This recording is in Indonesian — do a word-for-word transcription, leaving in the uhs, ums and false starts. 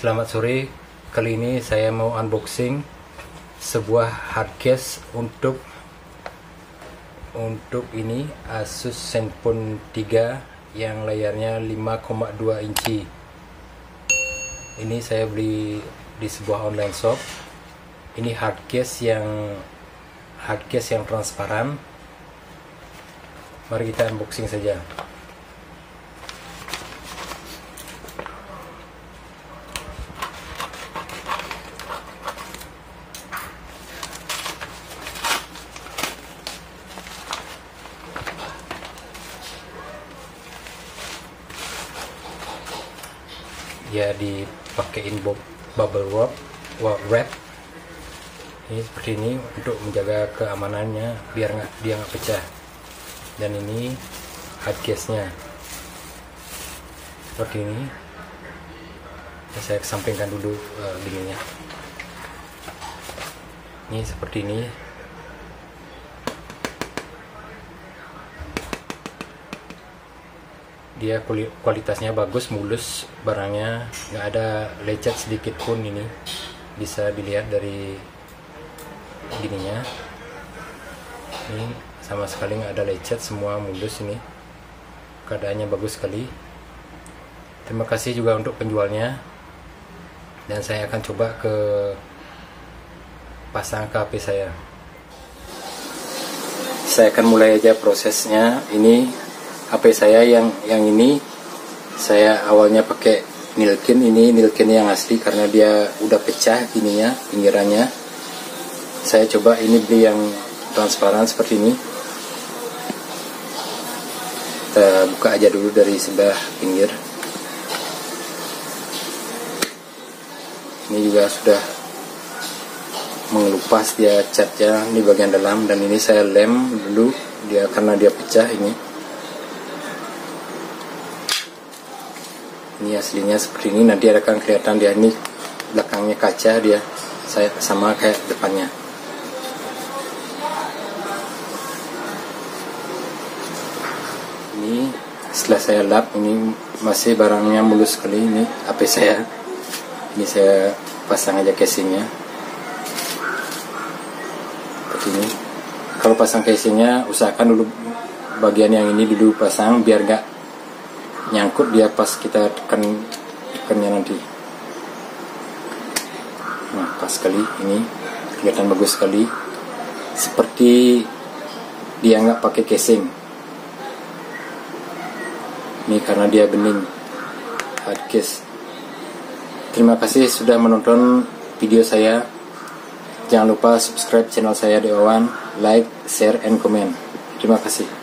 Selamat sore, kali ini saya mau unboxing sebuah hardcase untuk untuk ini Asus Zenfone tiga yang layarnya lima koma dua inci. Ini saya beli di sebuah online shop. Ini hardcase yang hardcase yang transparan. Mari kita unboxing saja. Ya, dipakein bubble wrap, wrap ini seperti ini untuk menjaga keamanannya biar nggak dia nggak pecah. Dan ini hardcase nya seperti ini. Ya, saya kesampingkan dulu uh, linknya. Ini seperti ini. Dia kualitasnya bagus, mulus barangnya, nggak ada lecet sedikit pun. Ini bisa dilihat dari gininya, ini sama sekali nggak ada lecet, semua mulus. Ini keadaannya bagus sekali. Terima kasih juga untuk penjualnya, dan saya akan coba ke pasang ke H P saya. Saya akan mulai aja prosesnya. Ini H P saya yang yang ini saya awalnya pakai nilkin. Ini nilkin yang asli karena dia udah pecah ininya, pinggirannya. Saya coba ini beli yang transparan seperti ini. Kita buka aja dulu dari sebelah pinggir. Ini juga sudah mengelupas dia catnya di bagian dalam, dan ini saya lem dulu dia karena dia pecah ini. Ini aslinya seperti ini. Nanti akan kelihatan dia ini belakangnya kaca, dia saya sama kayak depannya. Ini setelah saya lap, ini masih barangnya mulus sekali. Ini H P saya. Ini saya pasang aja casingnya seperti ini. Kalau pasang casingnya usahakan dulu bagian yang ini dulu pasang biar gak nyangkut dia pas kita tekan tekannya nanti. Nah, pas sekali, ini kelihatan bagus sekali, seperti dia nggak pakai casing. Ini karena dia bening hardcase. Terima kasih sudah menonton video saya. Jangan lupa subscribe channel saya Dewawan, like, share, and comment. Terima kasih.